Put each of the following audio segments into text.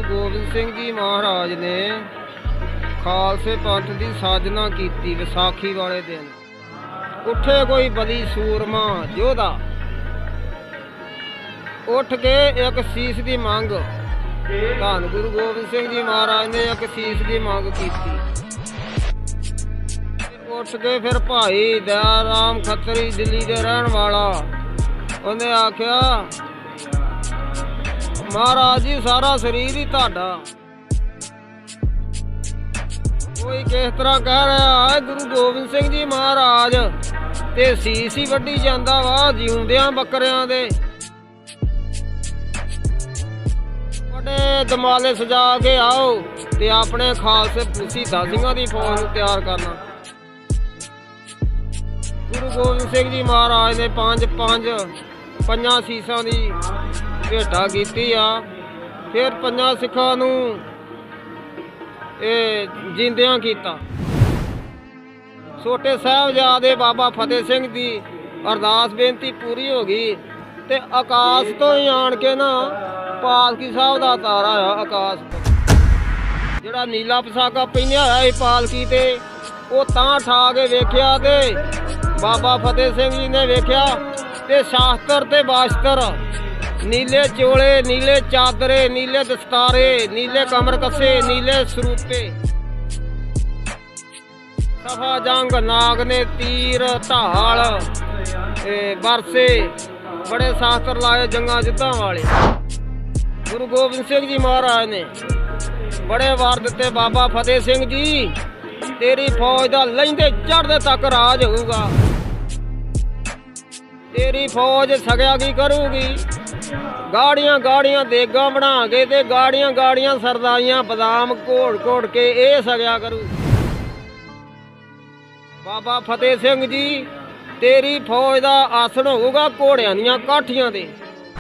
गोबिंद सिंह जी महाराज ने खालसे पंथ की साजना की विसाखी वाले दिन। उठे कोई बली सूरमा योधा, उठ के एक शीश की मंग, धन गुरु गोबिंद सिंह जी महाराज ने एक शीश की मंग की। उठ के फिर भाई दया राम खत्री दिल्ली के रहन वाला, उन्हें आख्या महाराज जी सारा शरीर ही तुहाडा। कोई किस तरह कह रहा है गुरु गोबिंद सिंह जी महाराज ते शीश ही वड्डी जांदा वा जिउंदियां बकरियां दे। बड़े दमाले सजा के आओ ते अपने खालसे शहीदां सिंहां दी फौज नूं तैयार करना। गुरु गोबिंद सिंह जी महाराज ने पंजां शीशां दी भेटा कीती आ। फिर पंजां सिखां नूं जिंदियां कीता। छोटे साहिबजादे बाबा फतेह सिंह दी अरदास बेनती पूरी हो गई ते आकाश तो ही आण के ना पालकी साहब दा तारा आ। आकाश तो जिहड़ा नीला पसाका पहनिया होया पालकी ते वो तां ठा के वेख्या ते बाबा फतेह सिंह जी ने वेख्या ते शास्त्र ते बास्तर, नीले चोले, नीले चादरे, नीले दस्तारे, नीले कमर कसे, नीले सरूपे, सफा जंग नाग ने तीर ढाल बरसे, बड़े शास्त्र लाए जंगा युद्धां वाले। गुरु गोबिंद सिंह जी महाराज ने बड़े वार दिते, बाबा फतेह सिंह जी तेरी फौज का लहिंदे चढ़दे तक राज होगा। तेरी फौज सगया की करूगी, गाड़ियां गाड़ियां देगा बना के ते गाड़ियां गाड़ियां सरदाइयां बदाम घोड़ घोड़ के ये सगया करू। बाबा फतेह सिंह जी तेरी फौज का आसन होगा घोड़ियां दियां काठियां दे।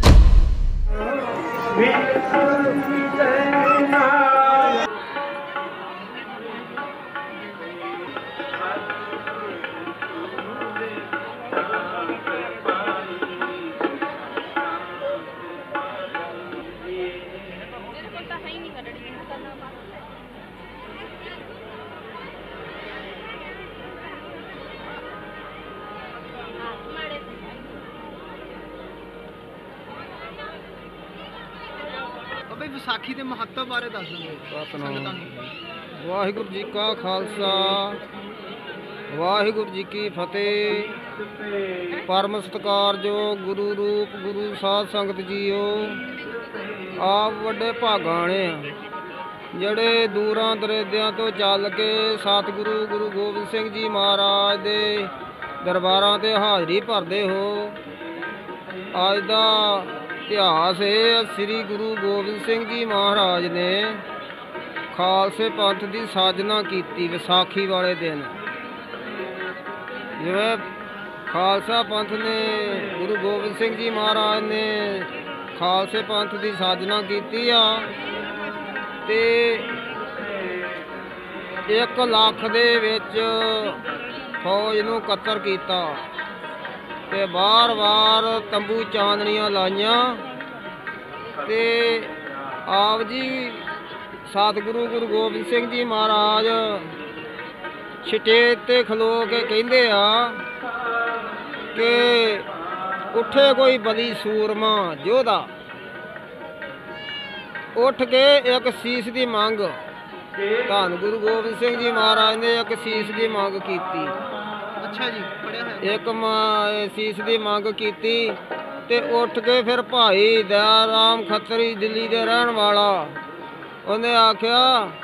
विसाखी के महत्व बारे दस दो। वाहिगुरू जी का खालसा वाहिगुरू जी की फतेह। परम सत्कारयोग गुरु रूप गुरु साध संगत जीओ, आप वड्डे भागाने जड़े दूरां दरेदियां तो चल के सतगुरु गुरु गोबिंद सिंह जी महाराज दे दरबारां ते हाजरी भरदे हो। अज दा इतिहास है, श्री गुरु गोबिंद सिंह जी महाराज ने खालसे पंथ की साजना की विसाखी वाले दिन। जिवें खालसा पंथ ने गुरु गोबिंद सिंह जी महाराज ने खालसे पंथ की साजना की ते 1 लाख दे विच फौज नूं कतर कीता ते बार बार तंबू चांदनियां लाइयां ते आप जी सतगुरु गुरु गोबिंद सिंह जी महाराज स्टेज ते खलो के कहंदे आ कि उठे कोई बली सूरमा योधा, उठ के एक शीश की मंग, धन गुरु गोबिंद सिंह जी महाराज ने एक शीश की मंग की। अच्छा जी, एक शीश की मंग की ते उठ के फिर भाई दया राम खत्री दिल्ली के रहन वाला, उन्हें आख्या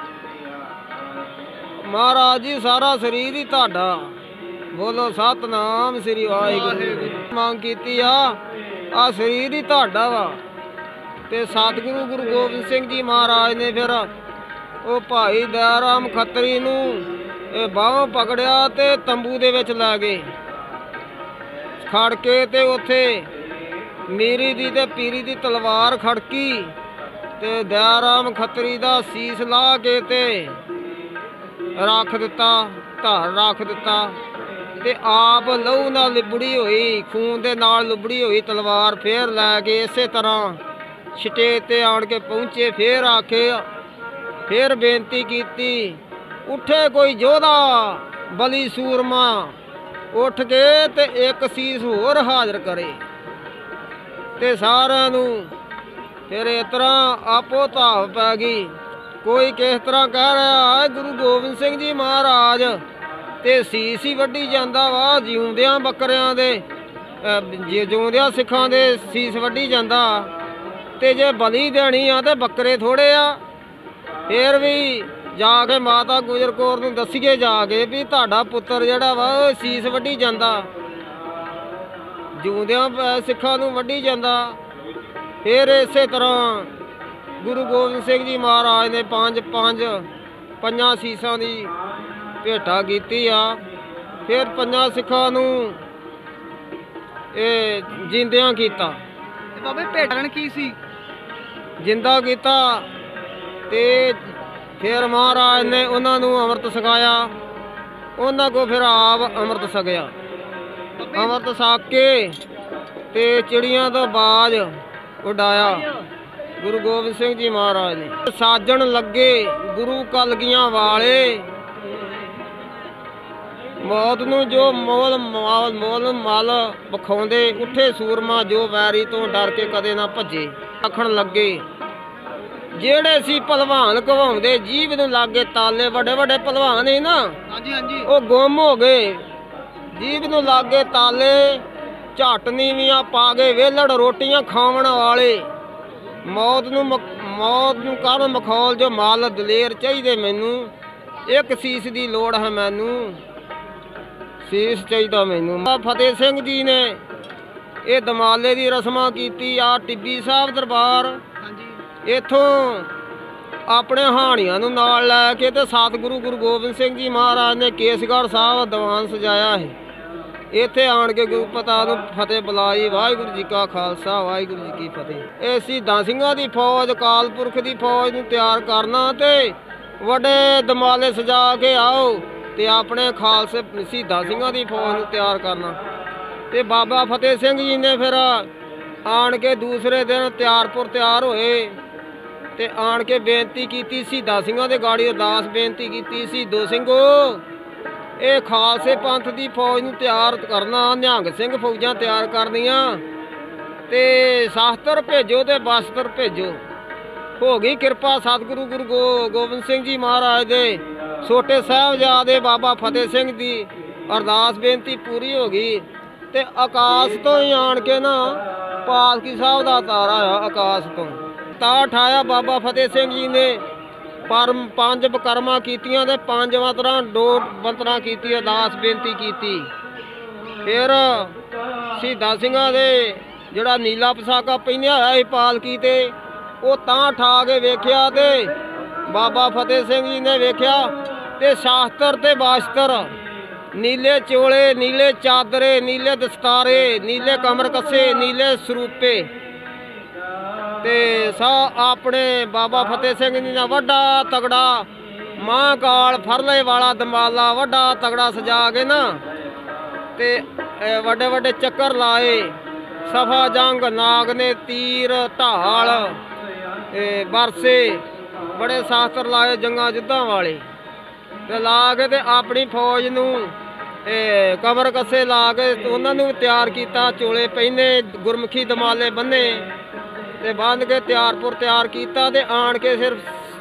महाराज जी सारा शरीर ही तुहाडा। बोलो सतनाम श्री वाहिगुरू। मंग की आ शरीर ही तुहाडा वा। ते सतगुरु गुरु गोबिंद सिंह जी महाराज ने फिर वो भाई दया राम खत्री नूं बाहों पकड़िया ते तंबू दे विच लै गए खड़ के ते उत्थे मीरी दी ते पीरी दी तलवार खड़की ते दया राम खत्री दा शीश ला के ते रख दिता, धर रख दिता ते आप लहू नाल लिबड़ी हुई, खून दे नाल लिबड़ी हुई तलवार फिर लै के इसे तरह ਸਟੇਜ ਤੇ ਆਣ ਕੇ ਪਹੁੰਚੇ। ਫੇਰ ਆਖੇ, ਫੇਰ ਬੇਨਤੀ ਕੀਤੀ, ਉੱਠੇ ਕੋਈ ਯੋਧਾ ਬਲੀ ਸੂਰਮਾ, ਉੱਠ ਕੇ ਤੇ ਇੱਕ ਸੀਸ ਹੋਰ ਹਾਜ਼ਰ ਕਰੇ। ਤੇ ਸਾਰਿਆਂ ਨੂੰ ਫਿਰ ਇਸ ਤਰ੍ਹਾਂ ਆਪੋ ਧਾਵ ਪੈ ਗਈ। ਕੋਈ ਕਿਸ ਤਰ੍ਹਾਂ ਕਹਿ ਰਿਹਾ ਹੈ ਗੁਰੂ ਗੋਬਿੰਦ ਸਿੰਘ ਜੀ ਮਹਾਰਾਜ ਤੇ ਸੀਸ ਹੀ ਵੱਢੀ ਜਾਂਦਾ ਵਾ, ਜਿਉਂਦਿਆਂ ਬੱਕਰਿਆਂ ਦੇ ਜਿਉਂਦਿਆਂ ਸਿੱਖਾਂ ਦੇ ਸੀਸ ਵੱਢੀ ਜਾਂਦਾ, ਤੇ ਜੇ ਬਲੀ ਦੇਣੀ ਆ ਤੇ ਬੱਕਰੇ ਥੋੜੇ ਆ। ਫਿਰ ਵੀ ਜਾ ਕੇ ਮਾਤਾ ਗੁਜਰ ਕੌਰ ਨੂੰ ਦੱਸੀਏ ਜਾ ਕੇ ਵੀ ਤੁਹਾਡਾ ਪੁੱਤਰ ਜਿਹੜਾ ਵਾ ਉਹ ਸੀਸ ਵੱਢੀ ਜਾਂਦਾ, ਜਿਉਂਦਿਆਂ ਸਿੱਖਾਂ ਨੂੰ ਵੱਢੀ ਜਾਂਦਾ। ਫਿਰ ਇਸੇ ਤਰ੍ਹਾਂ ਗੁਰੂ ਗੋਬਿੰਦ ਸਿੰਘ ਜੀ ਮਹਾਰਾਜ ਨੇ ਪੰਜਾਂ ਸੀਸਾਂ ਦੀ ਭੇਟਾ ਕੀਤੀ ਆ। ਫਿਰ ਪੰਜਾਂ ਸਿੱਖਾਂ ਨੂੰ ਇਹ ਜਿੰਦਿਆਂ ਕੀਤਾ। ਤੇ ਬਾਬੇ ਭੇਟਣ ਕੀ ਸੀ? ਜਿੰਦਾ ਕੀਤਾ। ਤੇ ਫਿਰ ਮਹਾਰਾਜ ਨੇ ਉਹਨਾਂ ਨੂੰ ਅੰਮ੍ਰਿਤ ਛਕਾਇਆ। ਉਹਨਾਂ ਕੋ ਫਿਰ ਆਪ ਅੰਮ੍ਰਿਤ ਛਕਿਆ। ਅੰਮ੍ਰਿਤ ਛਕ ਕੇ ਤੇ ਚਿੜੀਆਂ ਦਾ ਬਾਜ ਉਡਾਇਆ ਗੁਰੂ ਗੋਬਿੰਦ ਸਿੰਘ ਜੀ ਮਹਾਰਾਜ ਨੇ। ਸਾਜਣ ਲੱਗੇ ਗੁਰੂ ਕਲਗੀਆਂ ਵਾਲੇ, ਮੌਤ ਨੂੰ ਜੋ ਮੋਲ ਮਲ ਵਿਖਾਉਂਦੇ, ਉੱਠੇ ਸੂਰਮਾ ਜੋ ਵੈਰੀ ਤੋਂ ਡਰ ਕੇ ਕਦੇ ਨਾ ਭੱਜੇ। ਆਖਣ ਲੱਗੇ ਜਿਹੜੇ ਸੀ ਭਲਵਾਨ ਘਵਾਉਂਦੇ ਜੀਭ ਨੂੰ ਲਾਗੇ ਤਾਲੇ, ਵੱਡੇ ਵੱਡੇ ਭਲਵਾਨ ਸੀ ਨਾ, ਹਾਂਜੀ ਹਾਂਜੀ, ਉਹ ਗੁੰਮ ਹੋ ਗਏ। ਜੀਭ ਨੂੰ ਲਾਗੇ ਤਾਲੇ, ਝੱਟ ਨੀਵੀਆਂ ਪਾ ਗਏ ਵੇਲੜ ਰੋਟੀਆਂ ਖਾਵਣ ਵਾਲੇ। ਮੌਤ ਨੂੰ ਕਰਨ ਮਖੌਲ ਜੋ ਮਾਲ ਦਲੇਰ ਚਾਹੀਦੇ ਮੈਨੂੰ, ਇੱਕ ਸੀਸ ਦੀ ਲੋੜ ਹੈ ਮੈਨੂੰ, ਸੀਸ ਚਾਹੀਦਾ ਮੈਨੂੰ। ਫਤਿਹ ਸਿੰਘ ਜੀ ਨੇ ਇਹ ਦਮਾਲੇ ਦੀ ਰਸਮਾਂ ਕੀਤੀ ਆ। ਟਿੱਬੀ ਸਾਹਿਬ ਦਰਬਾਰ ਇੱਥੋਂ ਆਪਣੇ ਹਾਣੀਆਂ ਨੂੰ ਨਾਲ ਲੈ ਕੇ ਤੇ ਸਤਿਗੁਰੂ ਗੁਰੂ ਗੋਬਿੰਦ ਸਿੰਘ ਜੀ ਮਹਾਰਾਜ ਨੇ ਕੇਸਗੜ੍ਹ ਸਾਹਿਬ ਦੀਵਾਨ ਸਜਾਇਆ ਹੈ। ਇੱਥੇ ਆਣ ਕੇ ਗੁਰੂ ਪਿਤਾ ਨੂੰ ਫਤਿਹ ਬੁਲਾਈ। ਵਾਹਿਗੁਰੂ ਜੀ ਕਾ ਖਾਲਸਾ, ਵਾਹਿਗੁਰੂ ਜੀ ਕੀ ਫਤਿਹ। ਇਹ ਸ਼ਹੀਦਾਂ ਸਿੰਘਾਂ ਦੀ ਫੌਜ, ਅਕਾਲ ਪੁਰਖ ਦੀ ਫੌਜ ਨੂੰ ਤਿਆਰ ਕਰਨਾ ਤੇ ਵੱਡੇ ਦਮਾਲੇ ਸਜਾ ਕੇ ਆਓ ਤੇ ਆਪਣੇ ਖਾਲਸੇ ਸ਼ਹੀਦਾਂ ਸਿੰਘਾਂ ਦੀ ਫੌਜ ਨੂੰ ਤਿਆਰ ਕਰਨਾ। ਤੇ ਬਾਬਾ ਫਤਿਹ ਸਿੰਘ ਜੀ ਨੇ ਫਿਰ ਆਣ ਕੇ ਦੂਸਰੇ ਦਿਨ ਤਿਆਰ ਹੋਏ ਤੇ ਆਣ ਕੇ ਬੇਨਤੀ ਕੀਤੀ ਸ਼ਹੀਦਾਂ ਸਿੰਘਾਂ ਦੇ ਗਾੜੀ ਅਰਦਾਸ ਬੇਨਤੀ ਕੀਤੀ, ਸ਼ਹੀਦੋ ਸਿੰਘੋ ਇਹ ਖਾਲਸੇ ਪੰਥ ਦੀ ਫੌਜ ਨੂੰ ਤਿਆਰ ਕਰਨਾ, ਨਿਹੰਗ ਸਿੰਘ ਫੌਜਾਂ ਤਿਆਰ ਕਰਨੀਆਂ ਤੇ ਸ਼ਾਸਤਰ ਭੇਜੋ ਤੇ ਬਸਤਰ ਭੇਜੋ। ਹੋ ਗਈ ਕਿਰਪਾ ਸਤਿਗੁਰੂ ਗੁਰੂ ਗੋਬਿੰਦ ਸਿੰਘ ਜੀ ਮਹਾਰਾਜ ਦੇ ਛੋਟੇ ਸਾਹਿਬਜ਼ਾਦੇ ਬਾਬਾ ਫਤਿਹ ਸਿੰਘ ਦੀ ਅਰਦਾਸ ਬੇਨਤੀ ਪੂਰੀ ਹੋ ਗਈ। ਤੇ ਆਕਾਸ਼ ਤੋਂ ਹੀ ਆਣ ਕੇ ਨਾ ਪਾਲਕੀ ਸਾਹਿਬ ਦਾ ਤਾਰਾ ਆ, ਆਕਾਸ਼ ਤੋਂ ਤਾਂ ਠਾਇਆ ਬਾਬਾ ਫਤਿਹ ਸਿੰਘ ਜੀ ਨੇ। ਪੰਜ ਬਕਰਮਾਂ ਕੀਤੀਆਂ ਤੇ 5 ਮੰਤਰਾਂ ਕੀਤੀ, ਅਰਦਾਸ ਬੇਨਤੀ ਕੀਤੀ। ਫਿਰ ਸ਼ਹੀਦਾਂ ਸਿੰਘਾਂ ਦੇ ਜਿਹੜਾ ਨੀਲਾ ਪਸਾਕਾ ਪਹਿਨਿਆ ਹੋਇਆ ਸੀ ਪਾਲਕੀ ਤੇ, ਉਹ ਤਾਂ ਠਾ ਕੇ ਵੇਖਿਆ ਤੇ ਬਾਬਾ ਫਤਿਹ ਸਿੰਘ ਜੀ ਨੇ ਵੇਖਿਆ ਤੇ ਸ਼ਾਸਤਰ ਤੇ ਬਾਸਤਰ, ਨੀਲੇ ਚੋਲੇ, ਨੀਲੇ ਚਾਦਰੇ, ਨੀਲੇ ਦਸਤਾਰੇ, ਨੀਲੇ ਕਮਰ ਕੱਸੇ, ਨੀਲੇ ਸਰੂਪੇ ਤੇ ਆਪਣੇ ਬਾਬਾ ਫਤਿਹ ਸਿੰਘ ਜੀ ਦਾ ਵੱਡਾ ਤਗੜਾ ਮਹਾਂਕਾਲ ਫਰਲੇ ਵਾਲਾ ਦਮਾਲਾ ਵੱਡਾ ਤਗੜਾ ਸਜਾ ਕੇ ਨਾ ਤੇ ਵੱਡੇ ਵੱਡੇ ਚੱਕਰ ਲਾਏ। ਸਫਾ ਜੰਗ, ਨਾਗ ਨੇ ਤੀਰ, ਢਾਲ, ਬਰਸੇ, ਬੜੇ ਸ਼ਾਸਤਰ ਲਾਏ ਜੰਗਾਂ ਯੁੱਧਾਂ ਵਾਲੇ ਤੇ ਲਾ ਕੇ ਤੇ ਆਪਣੀ ਫੌਜ ਨੂੰ ਕਮਰ ਕੱਸੇ ਲਾ ਕੇ ਉਹਨਾਂ ਨੂੰ ਤਿਆਰ ਕੀਤਾ। ਚੋਲੇ ਪਹਿਨੇ, ਗੁਰਮੁਖੀ ਦਮਾਲੇ ਬੰਨੇ ਤੇ ਬੰਨ ਕੇ ਤਿਆਰ ਕੀਤਾ ਤੇ ਆਣ ਕੇ ਫਿਰ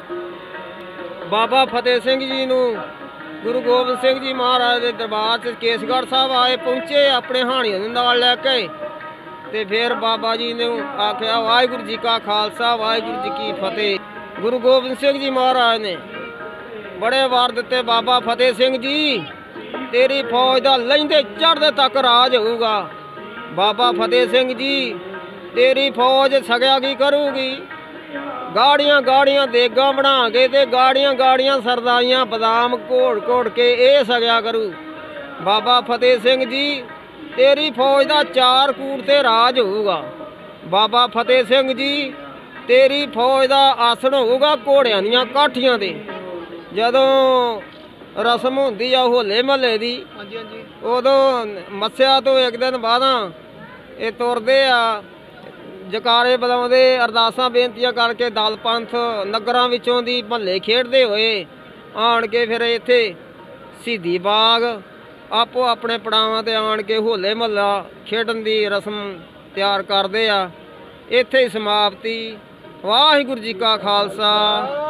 ਬਾਬਾ ਫਤਿਹ ਸਿੰਘ ਜੀ ਨੂੰ ਗੁਰੂ ਗੋਬਿੰਦ ਸਿੰਘ ਜੀ ਮਹਾਰਾਜ ਦੇ ਦਰਬਾਰ 'ਚ ਕੇਸਗੜ੍ਹ ਸਾਹਿਬ ਆਏ, ਪਹੁੰਚੇ ਆਪਣੇ ਹਾਣੀਆਂ ਦੇ ਨਾਲ ਲੈ ਕੇ ਤੇ ਫਿਰ ਬਾਬਾ ਜੀ ਨੇ ਆਖਿਆ ਵਾਹਿਗੁਰੂ ਜੀ ਕਾ ਖਾਲਸਾ, ਵਾਹਿਗੁਰੂ ਜੀ ਕੀ ਫਤਿਹ। ਗੁਰੂ ਗੋਬਿੰਦ ਸਿੰਘ ਜੀ ਮਹਾਰਾਜ ਨੇ ਬੜੇ ਵਾਰ ਦਿੱਤੇ, ਬਾਬਾ ਫਤਿਹ ਸਿੰਘ ਜੀ ਤੇਰੀ ਫੌਜ ਦਾ ਲਹਿੰਦੇ ਚੜ੍ਹਦੇ ਤੱਕ ਰਾਜ ਹੋਊਗਾ। ਬਾਬਾ ਫਤਿਹ ਸਿੰਘ ਜੀ ਤੇਰੀ ਫੌਜ ਸਗਿਆ ਕੀ ਕਰੂਗੀ, ਗਾੜੀਆਂ ਗਾੜੀਆਂ ਦੇਗਾਂ ਬਣਾ ਕੇ ਤੇ ਗਾੜੀਆਂ ਗਾੜੀਆਂ ਸਰਦਾਈਆਂ ਬਦਾਮ ਘੋੜ ਕੇ ਇਹ ਸਗਿਆ ਕਰੂ। ਬਾਬਾ ਫਤਿਹ ਸਿੰਘ ਜੀ ਤੇਰੀ ਫੌਜ ਦਾ 4 ਕੂੜ ਤੇ ਰਾਜ ਹੋਊਗਾ। ਬਾਬਾ ਫਤਿਹ ਸਿੰਘ ਜੀ ਤੇਰੀ ਫੌਜ ਦਾ ਆਸਣ ਹੋਊਗਾ ਘੋੜਿਆਂ ਦੀਆਂ ਕਾਠੀਆਂ ਤੇ। ਜਦੋਂ ਰਸਮ ਹੁੰਦੀ ਆ ਹੋਲੇ ਮਹੱਲੇ ਦੀ, ਉਦੋਂ ਮੱਸਿਆ ਤੋਂ ਇੱਕ ਦਿਨ ਬਾਅਦਾਂ ਇਹ ਤੁਰਦੇ ਆ ਜਕਾਰੇ ਬੁਲਾਉਂਦੇ ਅਰਦਾਸਾਂ ਬੇਨਤੀਆਂ ਕਰਕੇ ਦਲ ਪੰਥ ਨਗਰਾਂ ਵਿੱਚੋਂ ਦੀ ਮਹੱਲੇ ਖੇਡਦੇ ਹੋਏ ਆਣ ਕੇ ਫਿਰ ਇੱਥੇ ਸ਼ਹੀਦੀ ਬਾਗ ਆਪੋ ਆਪਣੇ ਪੜਾਵਾਂ ਤੇ ਆਣ ਕੇ ਹੋਲੇ ਮਹੱਲਾ ਖੇਡਣ ਦੀ ਰਸਮ ਤਿਆਰ ਕਰਦੇ ਆ। ਇੱਥੇ ਹੀ ਸਮਾਪਤੀ। ਵਾਹਿਗੁਰੂ ਜੀ ਕਾ ਖਾਲਸਾ